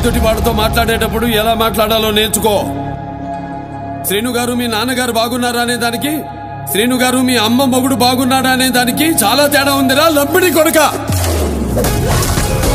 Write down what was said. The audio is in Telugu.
ఎదుటి వాడితో మాట్లాడేటప్పుడు ఎలా మాట్లాడాలో నేర్చుకో. శ్రీను గారు మీ నాన్నగారు బాగున్నారా అనే దానికి, శ్రీను గారు మీ అమ్మ మొగుడు బాగున్నాడా అనే దానికి చాలా తేడా ఉందిరా లంపిడి కొడుక.